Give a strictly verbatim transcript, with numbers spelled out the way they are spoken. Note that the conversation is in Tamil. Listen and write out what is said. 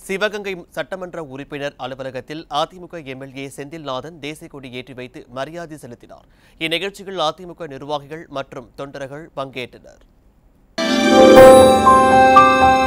சிவகங்கை சட்டமன்ற உறுப்பினர் அலுவலகத்தில் அதிமுக எம்எல்ஏ செந்தில்நாதன் தேசிய கொடி ஏற்றி வைத்து மரியாதை செலுத்தினார். இந்நிகழ்ச்சியில் அதிமுக நிர்வாகிகள் மற்றும் தொண்டர்கள் பங்கேற்றனர்.